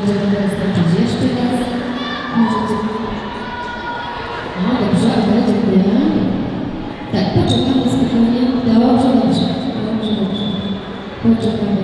będziemy teraz tańczyć jeszcze raz. Możecie... No dobrze, ale dziękuję. Tak, poczekamy spokojnie. Dobrze. Poczekamy.